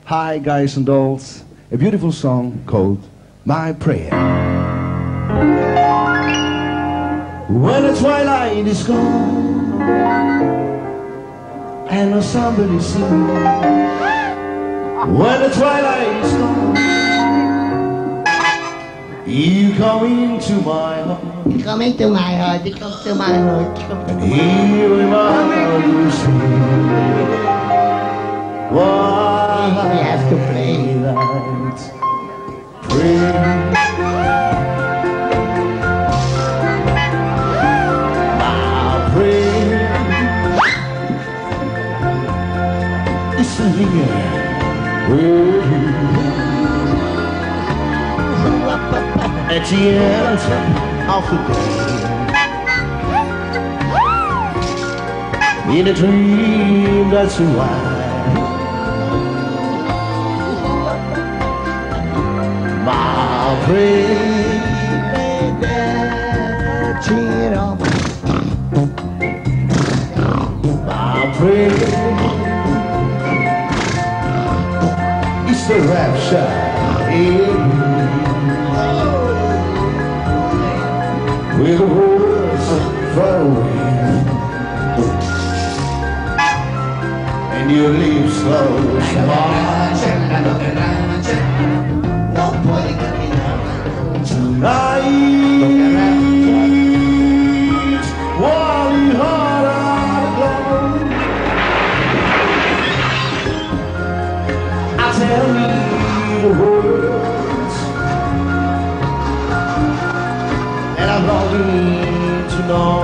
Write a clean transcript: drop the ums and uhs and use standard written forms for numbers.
Hi Guys and Dolls, a beautiful song called My Prayer. When the twilight is gone and the somebody sings, when the twilight is gone, you come into my heart. You come into my heart, you come to my heart. And here in my heart you sing. Why we have to play that prayer? My prayer is here with you. At the end of the day, in a dream that's wild, my prayer, cheer up. my prayer is the rapture in me. With the words far away and your lips close mine. Tonight, while your heart are gone, I tell me the words, and I'm longing to know